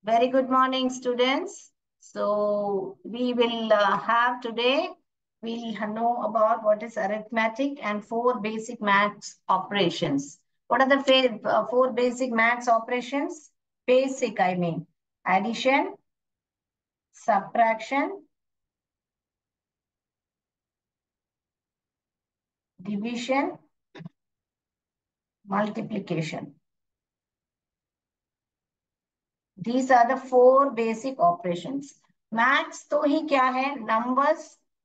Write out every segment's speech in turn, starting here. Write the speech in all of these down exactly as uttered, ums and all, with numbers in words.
Very good morning, students. So we will uh, have today, we'll know about what is arithmetic and four basic maths operations. What are the fa- uh, four basic maths operations? Basic, I mean, addition, subtraction, division, multiplication. These are the four basic operations. Maths तो ही क्या है? Numbers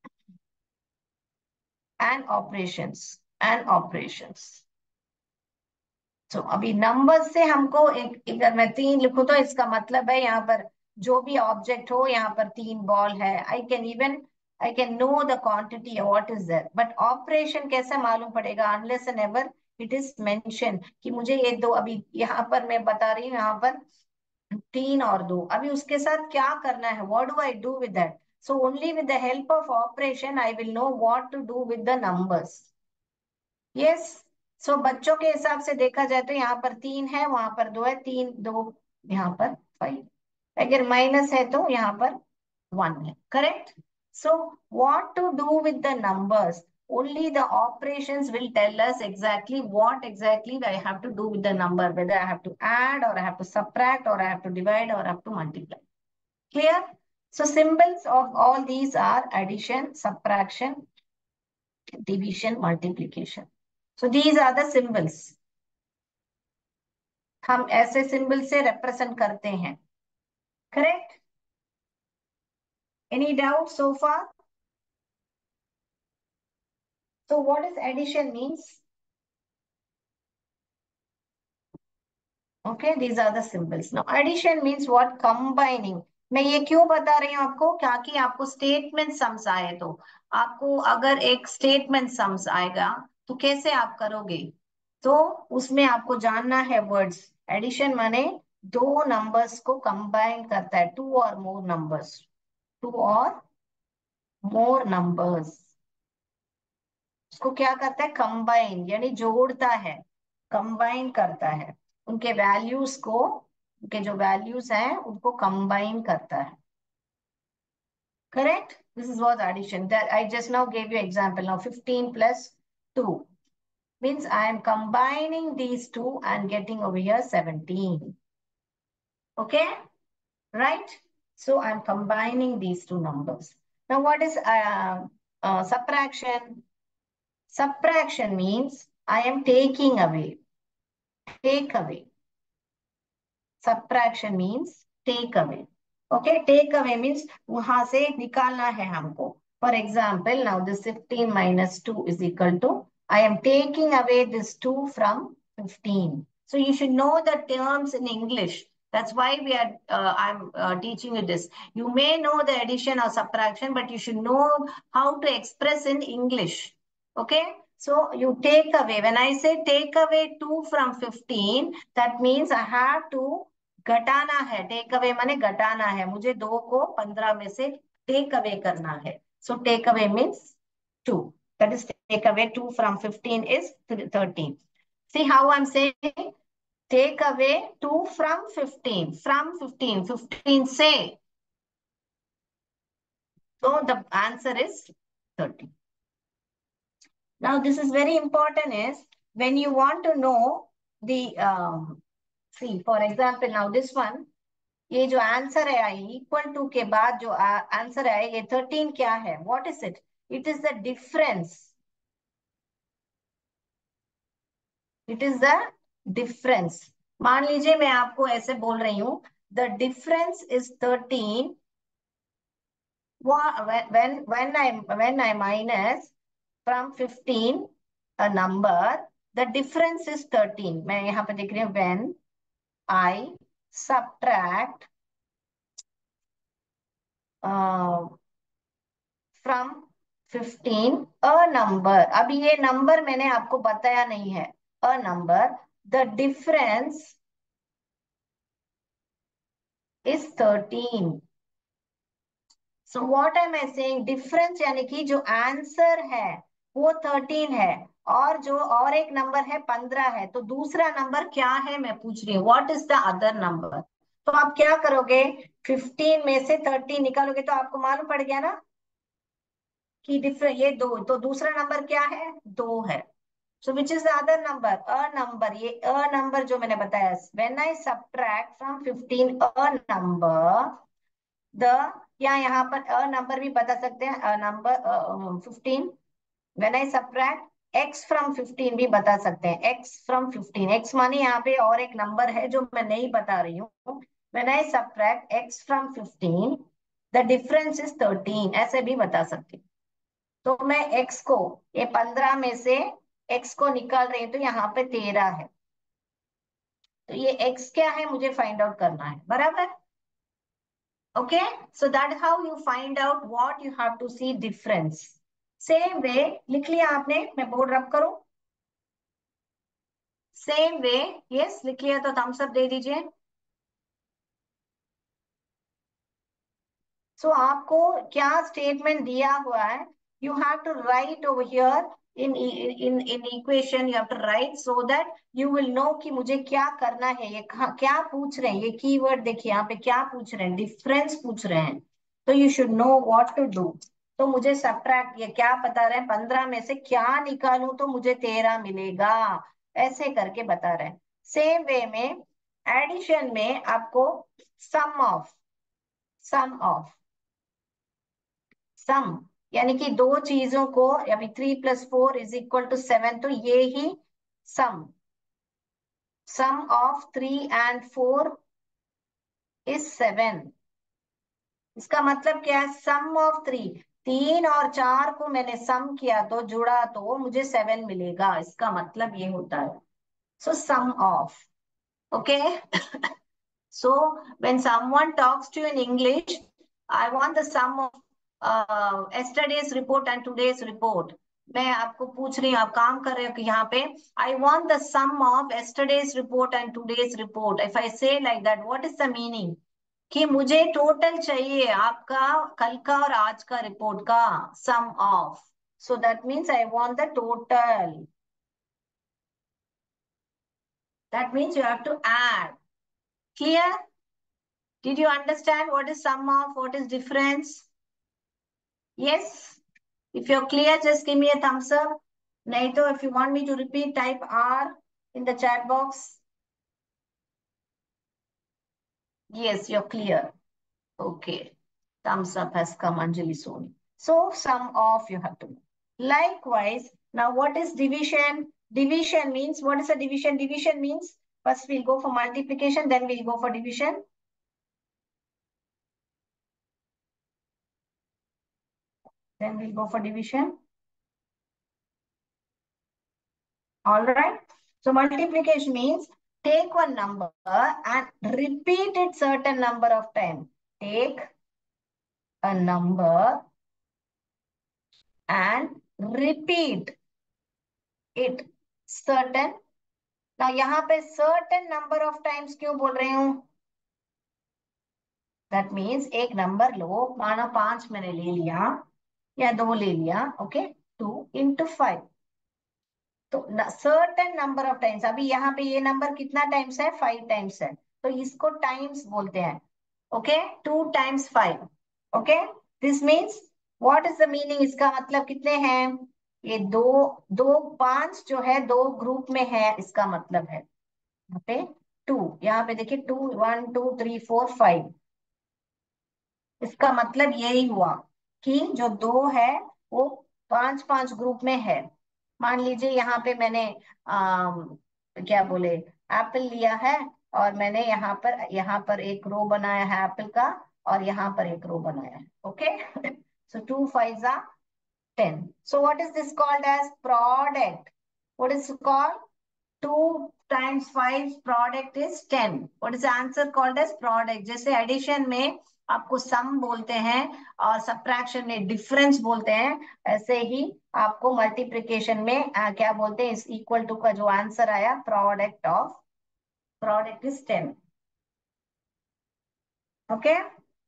and operations and operations. तो so, अभी number से हमको एक अगर मैं तीन लिखूं तो इसका मतलब है यहाँ पर जो भी ऑब्जेक्ट हो यहाँ पर तीन बॉल है. I can even I can know the quantity what is that, but operation कैसे मालूम पड़ेगा unless and ever it is mention कि मुझे ये दो. अभी यहाँ पर मैं बता रही हूँ यहाँ पर तीन और दो, अभी उसके साथ क्या करना है, what do I do with that. So only with the help of operation I will know what to do with the numbers. Yes. So बच्चों के हिसाब से देखा जाए तो यहाँ पर तीन है, वहां पर दो है, तीन दो यहाँ पर फाइव. अगर माइनस है तो यहाँ पर वन है. Correct. So what to do with the numbers, only the operations will tell us exactly what exactly I have to do with the number, whether I have to add or I have to subtract or I have to divide or I have to multiply. Clear? So symbols of all these are addition, subtraction, division, multiplication. So these are the symbols. हम ऐसे symbol से represent करते हैं. Correct. Any doubt so far? So what is addition means? Okay, these are the symbols. Now addition means what? Combining. मैं ये क्यों बता रही हूँ आपको, क्या कि आपको स्टेटमेंट सम्स आए तो आपको अगर एक स्टेटमेंट सम्स आएगा तो कैसे आप करोगे, तो उसमें आपको जानना है वर्ड्स. एडिशन माने दो नंबर्स को कंबाइन करता है, टू और मोर नंबर्स, टू और मोर नंबर्स. उसको क्या करता है? कंबाइन, यानी जोड़ता है, कंबाइन करता है. उनके वैल्यूज को, उनके जो वैल्यूज हैं उनको कंबाइन करता है. Correct. This is what addition. That I just now give you example. Now fifteen plus two means I am combining these two and getting over here seventeen. Okay, right? So I'm combining these two numbers. Now what is uh, uh, subtraction? Subtraction means I am taking away. Take away. Subtraction means take away. Okay, take away means वहां से निकालना है हमको. For example, now this fifteen minus two is equal to, I am taking away this two from fifteen. So you should know the terms in English. That's why we are, uh, I'm uh, teaching you this. You may know the addition or subtraction, but you should know how to express in English. Okay? So you take away. When I say take away two from fifteen, that means I have to घटाना है. Take away माने घटाना है, मुझे दो को पंद्रह में से टेक अवे करना है. So take away means two. That is take away two from fifteen is thirteen. See how I am saying take away two from fifteen. From fifteen, fifteen से. So the answer is thirty. Now this is very important is when you want to know the um, see for example now this one, ये जो answer है I equal to के बाद जो answer है ये thirteen क्या है? What is it? It is the difference. It is the difference. मान लीजिए मैं आपको ऐसे बोल रही हूं the difference is thirteen. when when I when I minus from fifteen a number, the difference is thirteen. मैं यहाँ पे देख रही हूँ when I subtract uh, from fifteen a number. अभी ये नंबर मैंने आपको बताया नहीं है. A number, the difference is thirteen. So what am I saying? Difference यानी कि जो आंसर है वो थर्टीन है और जो और एक नंबर है पंद्रह है. तो दूसरा नंबर क्या है मैं पूछ रही हूँ, what is the other number? तो आप क्या करोगे, फिफ्टीन में से थर्टी निकालोगे तो आपको मालूम पड़ गया ना कि डिफरेंट ये दो, तो दूसरा नंबर क्या है, दो है। So which is the other number, a number, ये अ नंबर जो मैंने बताया, when I subtract from fifteen a number, the, या यहाँ पर अ नंबर भी बता सकते हैं, a number fifteen, when I subtract x from fifteen भी बता सकते हैं, एक्स फ्रॉम फिफ्टीन, एक्स माने यहाँ पे और एक नंबर है जो मैं नहीं बता रही हूँ। When I subtract x from fifteen, the difference is thirteen, ऐसे भी बता सकती हूँ। तो मैं एक्स को, ये पंद्रह में से एक्स को निकाल रही हूँ तो यहाँ पे तेरह है, तो ये एक्स क्या है मुझे फाइंड आउट करना है, बराबर। Okay, so that how you find out what you have to see difference. Same way, लिख लिया आपने, मैं बोर्ड रब करूं, सेम वे, यस लिख लिया तो थम्स अप दे दीजिए। सो so, आपको क्या स्टेटमेंट दिया हुआ है, you have to write over here in in in equation, you have to write so that you will know कि मुझे क्या करना है, ये क्या पूछ रहे हैं, ये कीवर्ड देखिए यहाँ पे क्या पूछ रहे हैं, डिफरेंस पूछ रहे हैं, तो you should know what to do. तो मुझे सब्ट्रैक्ट, ये क्या बता रहे हैं, पंद्रह में से क्या निकालूं तो मुझे तेरह मिलेगा, ऐसे करके बता रहे हैं। सेम वे में एडिशन में आपको सम ऑफ, सम ऑफ सम, यानी कि दो चीजों को, यानी three plus four is equal to seven, तो ये ही sum, sum of three and four is seven. इसका मतलब क्या है, सम ऑफ थ्री, तीन और चार को मैंने सम किया तो जुड़ा तो मुझे सेवन मिलेगा, इसका मतलब ये होता है। So sum of, okay. So when someone talks to you in English, I want the sum of uh, yesterday's report and today's report. मैं आपको पूछ रही हूँ, आप काम कर रहे हो कि यहाँ पे I want the sum of yesterday's report and today's report. If I say like that, what is the meaning? कि मुझे टोटल चाहिए आपका कल का और आज का रिपोर्ट का sum of. So that means I want the total. That means you have to add. Clear? Did you understand what is sum of, what is difference? Yes. If you're clear, just give me a thumbs up. Naito, if you want me to repeat, type R in the chat box. Yes, you're clear. Okay. Thumbs up has come, Anjali Soni. So sum of you have to know. Likewise, now what is division? Division means, what is a division? Division means, first we'll go for multiplication, then we'll go for division. Then we'll go for division. All right. So multiplication means take one number and repeat it certain number of times. Take a number and repeat it certain. Now यहाँ पे certain number of times क्यों बोल रही हूँ? That means एक number लो, माना पांच मैंने ले लिया या दो ले लिया, ओके, टू इंटू फाइव, तो सर्टेन नंबर ऑफ टाइम्स, अभी यहाँ पे ये नंबर कितना टाइम्स है, फाइव टाइम्स है, तो इसको टाइम्स बोलते हैं, okay, two times five, okay. This means what is the meaning, इसका मतलब कितने हैं, ये दो, दो पांच जो है दो ग्रुप में है, इसका मतलब है यहाँ पे टू, यहाँ पे देखिए two, one two three four five, इसका मतलब यही हुआ कि जो दो है वो पांच पांच ग्रुप में है। मान लीजिए यहाँ पे मैंने आ, क्या बोले, एप्पल लिया है, और मैंने यहाँ पर, यहाँ पर एक रो बनाया है एप्पल का, और यहाँ पर एक रो बनाया है, ओके। सो टू फाइव जा ten, so what is this called as product, what is called, two times five product is ten. What is the answer called as product? जैसे addition में आपको sum बोलते हैं और subtraction में difference बोलते हैं, ऐसे ही आपको multiplication में आ, क्या बोलते हैं, इस equal to का जो आंसर आया, product of, product is ten. Okay?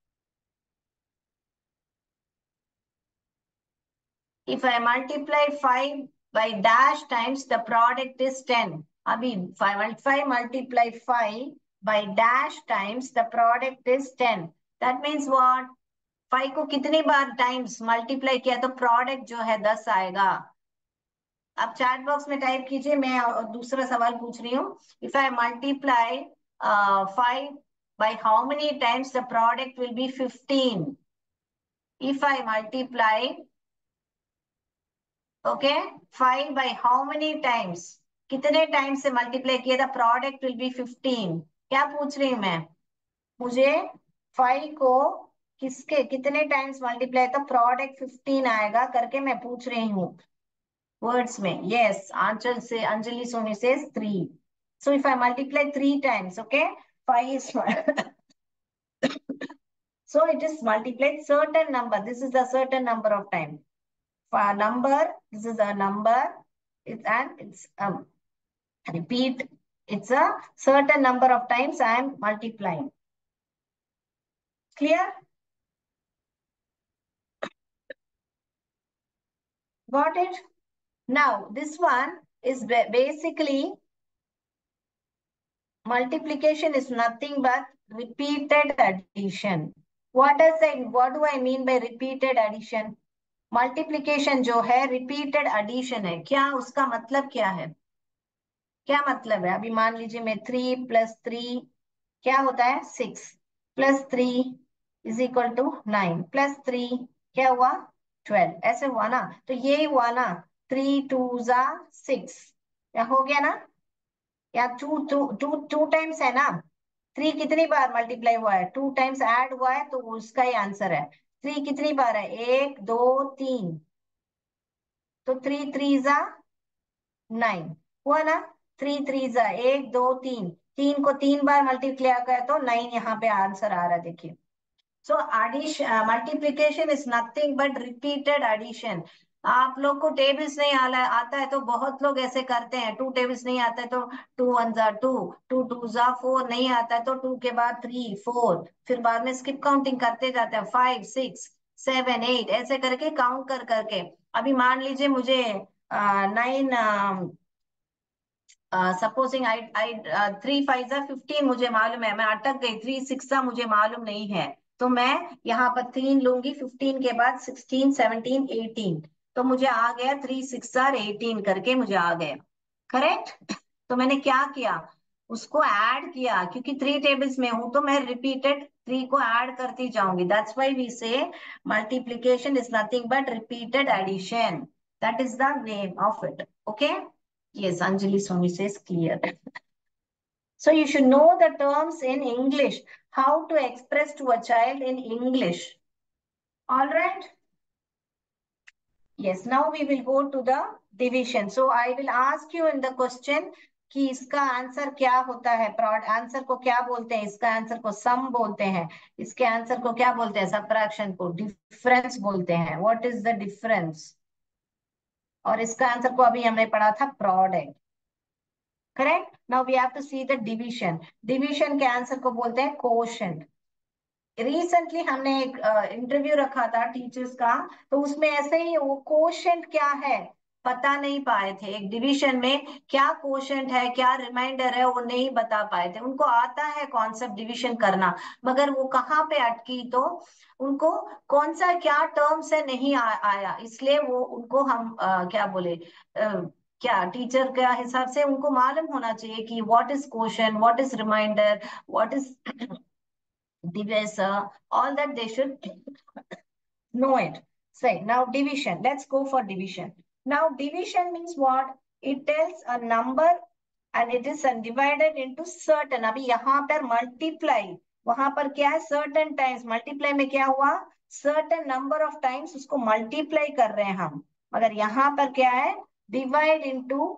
If I multiply five by dash times, the product is ten. अभी five, five multiply five by dash times the product is ten. That means what? Five को कितनी बार times multiply किया तो product जो है दस आएगा. आप चैट बॉक्स में टाइप कीजिए, मैं दूसरा सवाल पूछ रही हूँ. If I multiply five by how many times the product will be fifteen. If I multiply, okay, five by how many times, कितने टाइम्स से मल्टीप्लाई किया था, प्रोडक्ट विल बी फिफ्टीन. क्या पूछ रही हूँ मैं? मुझे फाइव को किसके कितने टाइम्स मल्टीप्लाई तो प्रोडक्ट फिफ्टीन आएगा करके मैं पूछ रही हूँ वर्ड्स में. यस, आंचल से अंजलि सोनी से three. So if I multiply three times, okay, five is so it is multiplied certain number. This is a certain number of time. For a number, this is a number. It's and it's um repeat. It's a certain number of times I am multiplying. Clear? Got it? Now this one is basically multiplication is nothing but repeated addition. What does I what do I mean by repeated addition? Multiplication जो है repeated addition है. क्या उसका मतलब क्या है? क्या मतलब है? अभी मान लीजिए मैं थ्री प्लस थ्री क्या होता है? Six plus three is equal to nine plus three क्या हुआ? ट्वेल्व. ऐसे हुआ ना? तो ये हुआ ना, थ्री टू जा सिक्स, या हो गया ना? या two two two two times है ना? थ्री कितनी बार मल्टीप्लाई हुआ है? टू टाइम्स ऐड हुआ है, तो उसका ही आंसर है. थ्री कितनी बार है? एक दो तीन, तो थ्री थ्री जा नाइन हुआ ना? थ्री थ्री जा एक दो तीन, तीन को तीन बार मल्टीप्लाई किया तो नाइन यहाँ पे आंसर आ रहा है, देखिए. So addition multiplication is nothing but repeated addition. आप लोग को टेबल्स नहीं आला आता है तो बहुत लोग ऐसे करते हैं. टू टेबल्स नहीं आता है तो टू वन जा टू, टू टू जा फोर, नहीं आता है तो टू के बाद थ्री फोर, फिर बाद में स्किप काउंटिंग करते जाते हैं, फाइव सिक्स सेवन एट ऐसे करके काउंट कर करके. अभी मान लीजिए मुझे nine, supposing I I three five जा फिफ्टीन मुझे मालूम है, मैं अटक गई, थ्री सिक्स जा मुझे मालूम नहीं है, तो मैं यहाँ पर तीन लूंगी, फिफ्टीन के बाद सिक्सटीन सेवनटीन एटीन, तो मुझे आ गया थ्री सिक्स जार एटीन करके मुझे आ गया. करेक्ट? तो मैंने क्या किया? उसको ऐड किया, क्योंकि थ्री टेबल्स में हूं तो मैं रिपीटेड थ्री को ऐड करती जाऊंगी. That's why we say multiplication is nothing but repeated addition. That is the name of it. Okay. Yes, Anjali Soni says clear. So you should know the terms in English, how to express to a child in English. All right? Yes, now we will go to the division. So I will ask you in the question कि इसका answer क्या होता है, प्रॉड answer को क्या बोलते हैं, इसका आंसर को सम बोलते हैं, इसके आंसर को क्या बोलते हैं, सबट्रैक्शन को डिफरेंस बोलते हैं. What is the difference? और इसका आंसर को अभी हमने पढ़ा था product. Correct? Now we have to see the division. Division के आंसर को बोलते हैं कोशेंट. रिसेंटली हमने एक इंटरव्यू uh, रखा था टीचर्स का, तो उसमें ऐसे ही वो कोशेंट क्या है बता नहीं पाए थे. एक डिवीजन में क्या कोशेंट है, क्या रिमाइंडर है, वो नहीं बता पाए थे. उनको आता है कॉन्सेप्ट डिवीजन करना, मगर वो कहाँ पे अटकी, तो उनको कौन सा क्या टर्म से नहीं आ, आया, इसलिए वो उनको हम आ, क्या बोले आ, क्या टीचर के हिसाब से उनको मालूम होना चाहिए कि what is question, what is reminder, what is divisor, all that they should know it. Say now division. Let's go for division. Now division means what? It tells a number and it is divided into certain. अभी यहाँ पर multiply, वहां पर क्या है? Certain times. Multiply में क्या हुआ? Certain number of times उसको multiply कर रहे हैं हम. मगर यहाँ पर क्या है? Divide into,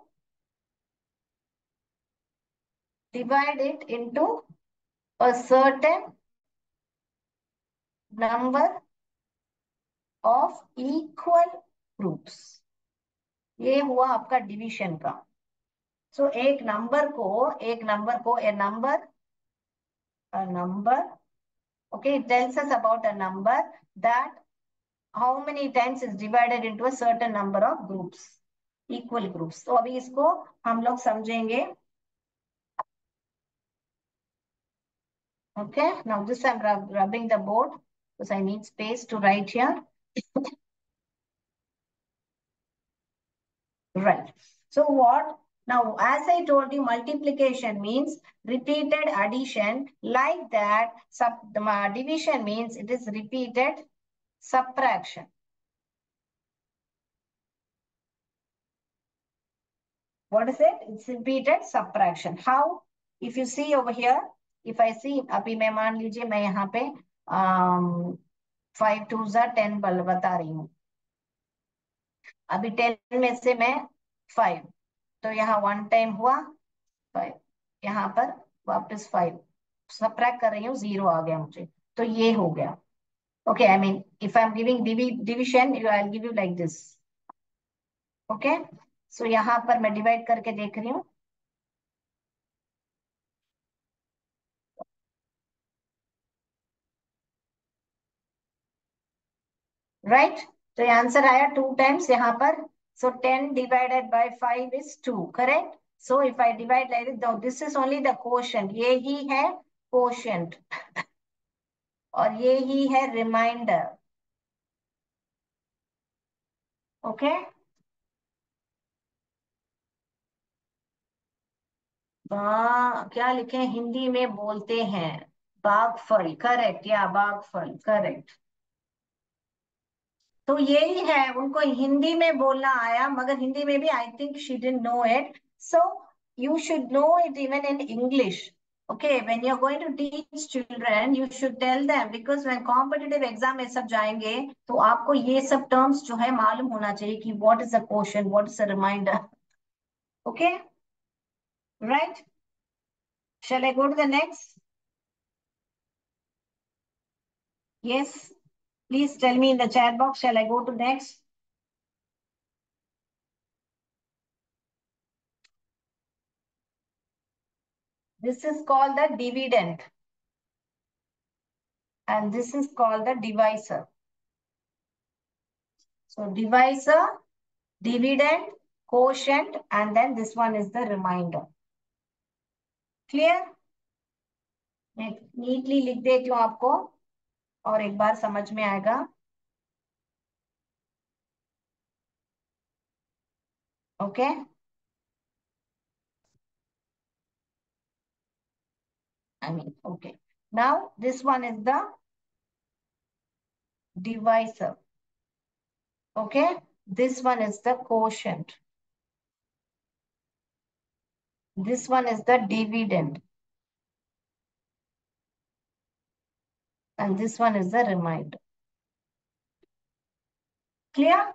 divide it into a certain number of equal groups. ये हुआ आपका डिवीजन का. सो so, एक नंबर को एक नंबर को a number a number, okay, it tells us about a number that how many times is divided into a certain number of groups, equal groups. तो अभी इसको हम लोग समझेंगे. Okay, now this I'm rub rubbing the board because I need space to write here. Right. So what? Now, as I told you, multiplication means repeated addition. Like that, sub the uh, division means it is repeated subtraction. What is it? It's repeated subtraction. How? If you see over here, if I see, अभी मैं मान लीजिए मैं यहाँ पे um, five two ज़ा ten बता रही हूँ. अभी टेन में से मैं फाइव, तो यहाँ वन टाइम हुआ फाइव, यहाँ पर वापस फाइव सब्ट्रैक्ट कर रही हूँ, जीरो आ गया मुझे, तो ये हो गया. Okay, I mean if I am giving division you I give you like this. Okay, so यहाँ पर मैं डिवाइड करके देख रही हूँ. Right right? तो ये आंसर आया टू टाइम्स यहाँ पर. So ten divided by five is two, correct. So if I divide like this is only the quotient, ये ही है कोशेंट और ये ही है रिमाइंडर. Okay okay? बा क्या लिखे हैं? हिंदी में बोलते हैं बागफल, करेक्ट. या बागफल, करेक्ट. तो यही है, उनको हिंदी में बोलना आया, मगर हिंदी में भी I think she didn't know it. So you should know it even in English. Okay, when you're going to teach children, you should tell them because when competitive exam में सब जाएंगे तो आपको ये सब terms जो है मालूम होना चाहिए कि what is a quotient, what is a reminder. Okay, right? Shall I go to the next? Yes. Please tell me in the chat box. Shall I go to next? This is called the dividend. And this is called the divisor. So divisor, dividend, quotient, and then this one is the remainder. Clear? मैं neatly लिख देती हूँ आपको और एक बार समझ में आएगा. Okay, I mean, okay. Now this one is the divisor. Okay, this one is the quotient. This one is the dividend. And this one is the remainder. Clear?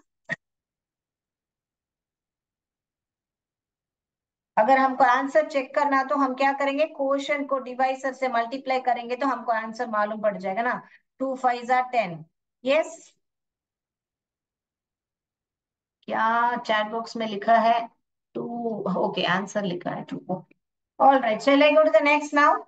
अगर हमको आंसर चेक करना तो हम क्या करेंगे? क्वोशंट को divisor से multiply करेंगे तो हमको आंसर मालूम पड़ जाएगा ना. टू फाइव जार टेन. यस, क्या चैट बॉक्स में लिखा है? टू. ओके, आंसर लिखा है टू. Okay, all right. चल I go to the next now.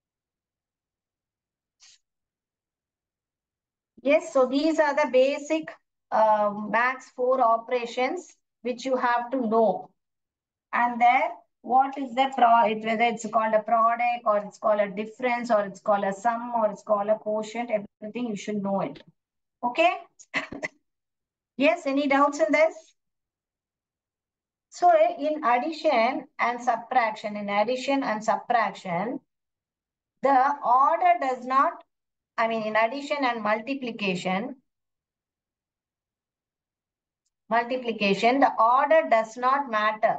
Yes, so these are the basic uh, max four operations which you have to know. And then what is the pro, it, whether it's called a product or it's called a difference or it's called a sum or it's called a quotient, everything you should know it. Okay? Yes, any doubts in this? So in addition and subtraction, in addition and subtraction, the order does not, I mean in addition and multiplication, multiplication, the order does not matter.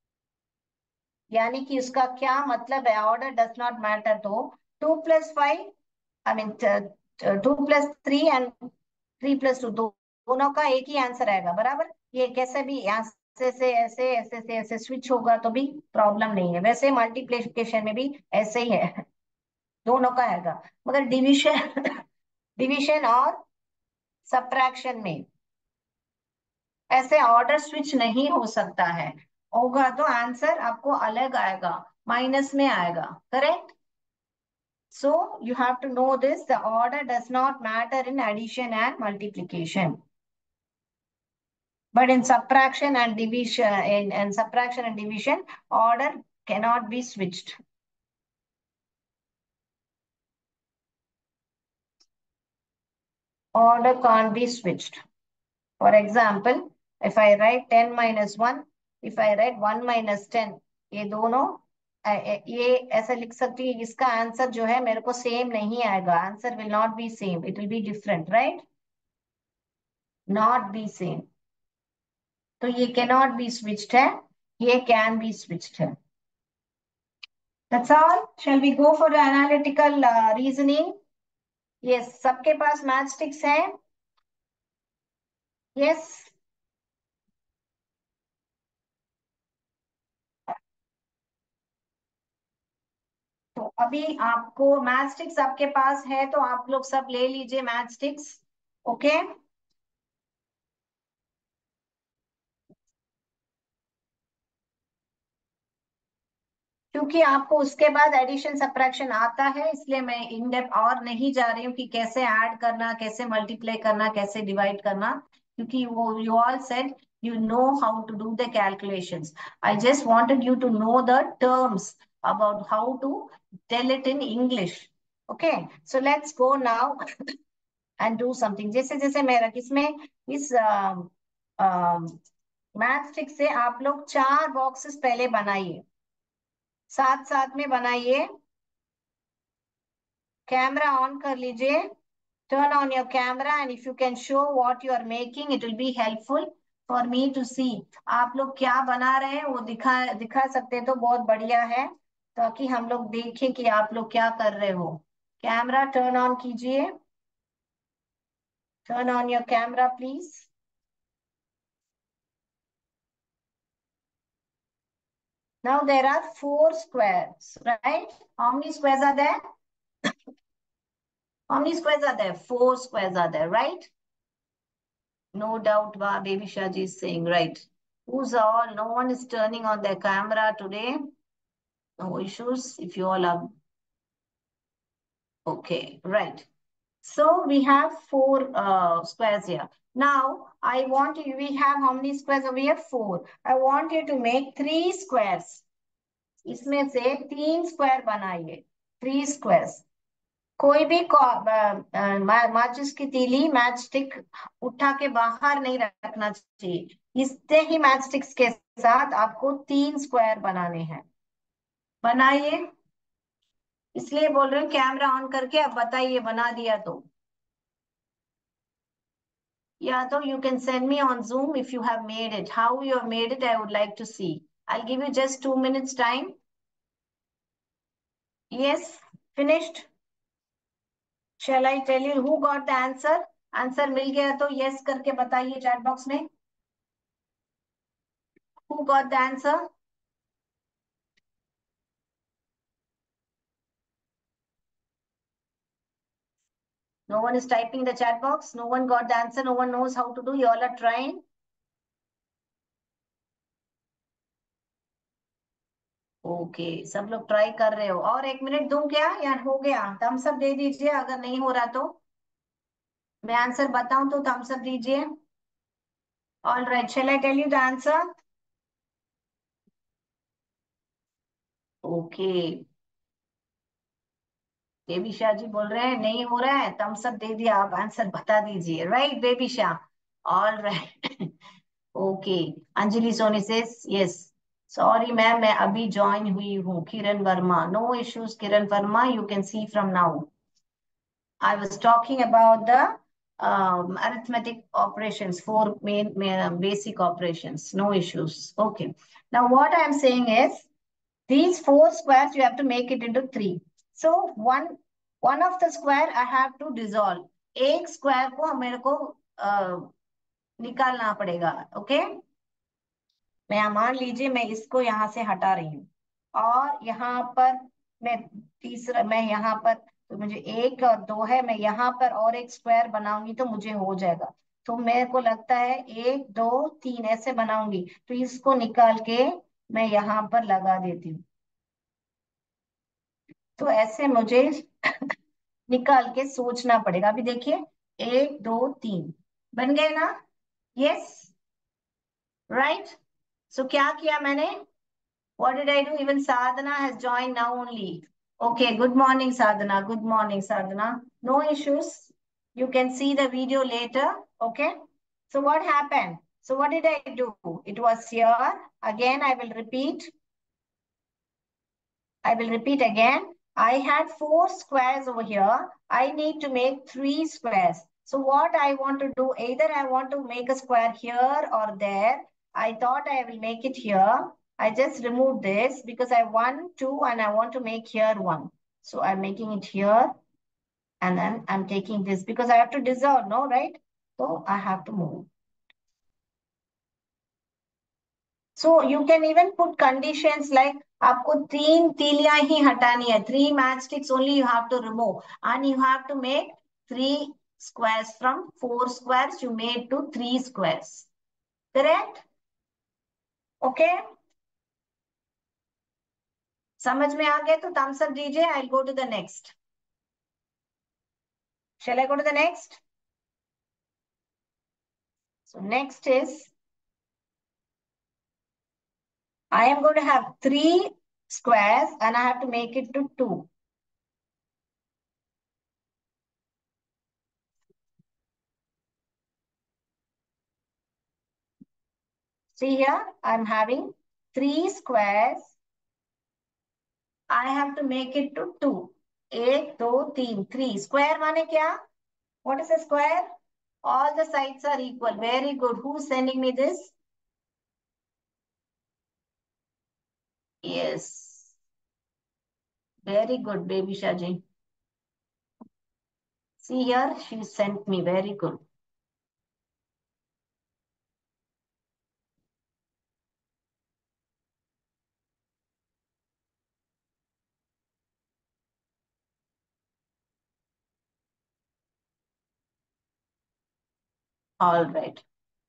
यानी कि उसका क्या मतलब है? Order does not matter. तो two plus five, I mean two plus three and three plus two, दोनों का एक ही आंसर आएगा, बराबर. ये कैसे भी यहाँ से से ऐसे ऐसे से ऐसे स्विच होगा तो भी प्रॉब्लम नहीं है. वैसे मल्टीप्लिकेशन में भी ऐसे ही है, दोनों का आएगा. मगर डिविजन डिविजन और सब्ट्रैक्शन में ऐसे ऑर्डर स्विच नहीं हो सकता है. होगा तो आंसर आपको अलग आएगा, माइनस में आएगा. Correct? So you have to know this, the order does not matter in addition and multiplication. But in subtraction and division, in, in subtraction and division, order cannot be switched. order can't be switched. For example, if I write ten minus one, if I write one minus ten, ये दोनों ये ऐसा लिख सकती है, इसका answer जो है मेरे को सेम नहीं आएगा. Answer will not be same, it will be different, right? Not be same. तो ये कैनॉट बी स्विच्ड है, ये कैन बी स्विच्ड है. That's all. Shall we go for the analytical uh, reasoning? Yes, सबके पास मैथस्टिक्स है? Yes. तो अभी आपको मैथस्टिक्स आपके पास है तो आप लोग सब ले लीजिए मैथस्टिक्स. ओके. क्योंकि आपको उसके बाद एडिशन सब्ट्रैक्शन आता है, इसलिए मैं इन डेप्थ और नहीं जा रही हूँ कि कैसे ऐड करना, कैसे मल्टीप्लाई करना, कैसे डिवाइड करना, क्योंकि वो you all said you know how to do the calculations. I just wanted you to know the terms about how to tell it in English. Okay, so let's go now and do something. जैसे जैसे मेरा किसमें इस math stick से आप लोग चार boxes पहले बनाइए, साथ साथ में बनाइए. कैमरा ऑन कर लीजिए. Turn on your camera and if you can show what you are making, it will be helpful for me to see. आप लोग क्या बना रहे हैं वो दिखा दिखा सकते तो बहुत बढ़िया है, ताकि हम लोग देखें कि आप लोग क्या कर रहे हो. कैमरा टर्न ऑन कीजिए. Turn on your camera please. Now there are four squares, right? How many squares are there? How many squares are there? Four squares are there, right? No doubt, Ba Baby Shaji is saying, right. Who's all? No one is turning on their camera today. No issues if you all are. Okay, right. So we have four uh, squares here. Now, I want you, we have how many squares over here? Four. I want you to make three squares. इसमें से तीन square बनाइए. Three squares. कोई भी माचिस की तीली match stick उठा के बाहर नहीं रखना चाहिए. इतने ही मैच स्टिक्स के साथ आपको तीन स्क्वायर बनाने हैं. बनाइए. इसलिए बोल रहे हैं कैमरा ऑन करके अब बताइए, बना दिया तो. या तो you can send me on Zoom if you have made it. How you have made it I would like to see. I give you just two minutes time. Yes, finished. Shall I tell you who got the answer? Answer मिल गया तो yes करके बताइए chat box में. Who got the answer? No one is typing the chat box. No one got the answer. No one knows how to do. You all are trying. Okay okay, सब लोग try कर रहे हो. और एक minute दूं क्या या हो गया? थम्स अप दे दीजिए अगर नहीं हो रहा तो. मैं आंसर बताऊं तो थम्स अप दीजिए. All right, shall I tell you the answer? Okay. Baby Shah ji बोल रहे हैं नहीं हो रहा है. थम्स अप दे दिया, आप आंसर बता दीजिए. Right Baby Shah? All right. Okay. Anjali Soni says yes. Sorry ma'am, मैं अभी ज्वाइन हुई हूँ. Kiran Verma, no issues Kiran Verma, you can see from now. I was talking about the um, arithmetic operations, four main, main basic operations, no issues. Okay. Now what I am saying is these four squares you have to make it into three. So one one of the square I have to dissolve. एक square को मेरे को uh, निकालना पड़ेगा. Okay. मैं मान लीजिए मैं इसको यहाँ से हटा रही हूँ और यहाँ पर मैं तीसरा, मैं यहाँ पर, तो मुझे एक और दो है, मैं यहाँ पर और एक स्क्वायर बनाऊंगी तो मुझे हो जाएगा. तो मेरे को लगता है एक दो तीन ऐसे बनाऊंगी, तो इसको निकाल के मैं यहाँ पर लगा देती हूँ. तो ऐसे मुझे निकाल के सोचना पड़ेगा. अभी देखिए, एक दो तीन बन गए ना? Yes, right. सो क्या किया मैंने? What did I do? Even Sadhana has joined now only. Okay, good morning, Sadhana. Good morning, Sadhana. No issues. You can see the video later. Okay. So what happened? So what did I do? It was here. Again, I will repeat. I will repeat again. I had four squares over here. I need to make three squares. So what I want to do, either I want to make a square here or there. I thought I will make it here. I just removed this because I want two and I want to make here one. So I'm making it here and then I'm taking this because I have to dissolve, no, right? So I have to move. So you can even put conditions like आपको तीन तीलियां ही हटानी है, three matchsticks only you have to remove, and you have to make three squares from four squares you made to three squares. Correct? Okay. समझ में आ गया तो thumbs up दीजिए. I'll go to the next. Shall I go to the next? So next is I am going to have three squares and I have to make it to two. See here, I'm having three squares. I have to make it to two. एक, दो, तीन, three. Square माने क्या? What is a square? All the sides are equal. Very good. Who's sending me this? Yes. Very good, baby Shaji. See here, she sent me. Very good. All right.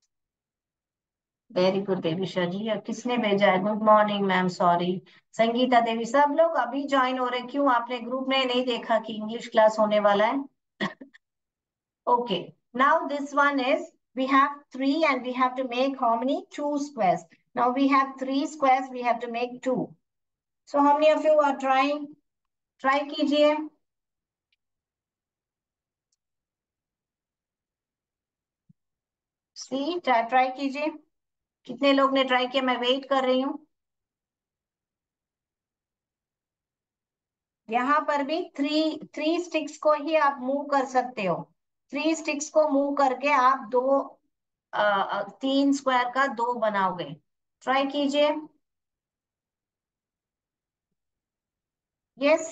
Very good Devisha ji. किसने भेजा है? Good morning ma'am. Sorry. Sangeeta Devi. सब लोग अभी join हो रहे. क्यों आपने ग्रुप में नहीं देखा कि इंग्लिश क्लास होने वाला है? Okay. Now this one is, we have three and we have to make how many? Two squares. Now we have three squares, we have to make two. So how many of you are trying? Try कीजिए. See, try, try कीजिए. कितने लोग ने try किया? मैं wait कर रही हूँ. यहाँ पर भी थ्री थ्री स्टिक्स को ही आप मूव कर सकते हो. थ्री स्टिक्स को मूव करके आप दो आ, तीन स्क्वायर का दो बनाओगे. ट्राई कीजिए. यस.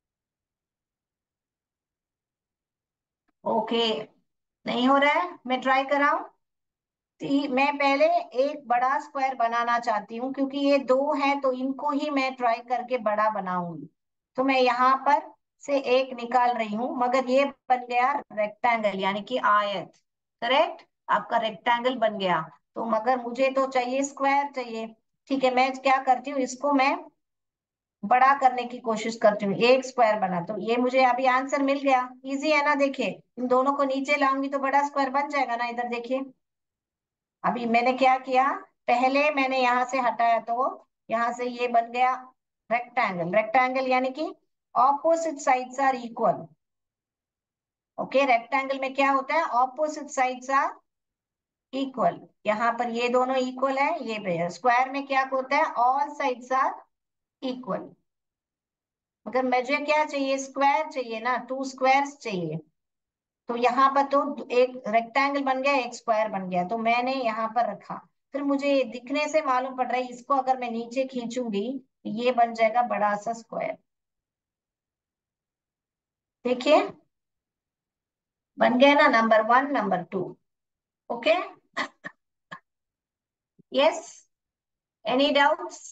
ओके. नहीं हो रहा है? मैं ट्राई कराऊं? मैं पहले एक बड़ा स्क्वायर बनाना चाहती हूँ क्योंकि ये दो है तो इनको ही मैं ट्राई करके बड़ा बनाऊंगी. तो मैं यहाँ पर से एक निकाल रही हूँ मगर ये बन गया रेक्टेंगल यानी कि आयत. करेक्ट. आपका रेक्टेंगल बन गया. तो मगर मुझे तो चाहिए स्क्वायर चाहिए. ठीक है. मैं क्या करती हूँ, इसको मैं बड़ा करने की कोशिश करती हूँ. एक स्क्वायर बना तो ये मुझे अभी आंसर मिल गया. इजी है ना? देखिए इन दोनों को नीचे लाऊंगी तो बड़ा स्क्वायर बन जाएगा ना. इधर देखिए. अभी मैंने क्या किया, पहले मैंने यहां से हटाया तो यहां से ये बन गया रेक्टेंगल. रेक्टेंगल यानी कि opposite sides are equal. Okay. Rectangle में क्या होता है? Opposite sides are equal. यहाँ पर ये दोनों इक्वल है. ये स्क्वायर में क्या होता है? All sides are equal. मगर मुझे क्या चाहिए? स्क्वायर चाहिए ना. टू स्क्वायर्स चाहिए. तो यहाँ पर तो एक रेक्टेंगल बन गया, एक स्क्वायर बन गया. तो मैंने यहाँ पर रखा. फिर मुझे दिखने से मालूम पड़ रहा है इसको अगर मैं नीचे खींचूंगी ये बन जाएगा बड़ा सा स्क्वायर. देखिए बन गया ना. Number one, number two. Okay. Yes. Any doubts?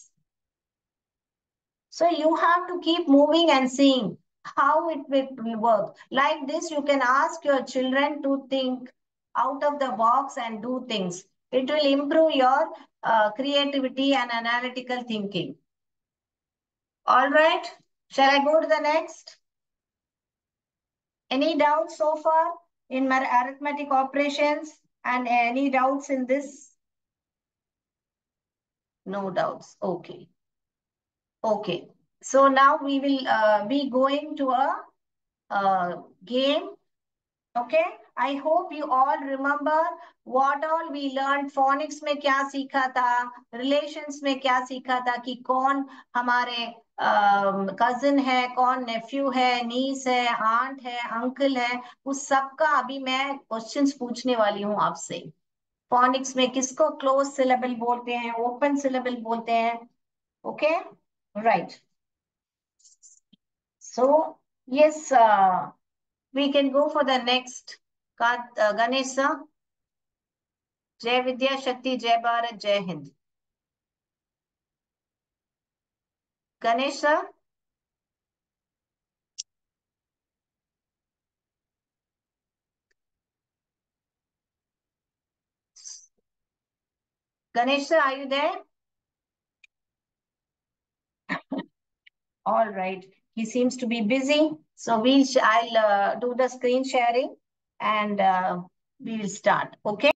So you have to keep moving and seeing how it will work. Like this, you can ask your children to think out of the box and do things. It will improve your uh, creativity and analytical thinking. All right. Shall I go to the next? Any doubts so far in my arithmetic operations and any doubts in this? No doubts. Okay. Okay. So now we will uh, be going to a uh, game okay, I hope you all remember what all we learn. Phonics में क्या सीखा था, relations में क्या सीखा था, कि कौन हमारे कजिन है, कौन नेफ्यू है, नीस है, आंट है, अंकल है, उस सब का अभी मैं क्वेश्चंस पूछने वाली हूँ आपसे। फोनिक्स में किसको क्लोज सिलेबल बोलते हैं, ओपन सिलेबल बोलते हैं। Okay, right. So yes, we can go for the next. uh, Ganesh sir, जय विद्या शक्ति, जय भारत, जय Hind. Ganesh sir, Ganesh sir, are you there? All right. He seems to be busy. So we sh- I'll uh, do the screen sharing and uh, we'll start. Okay.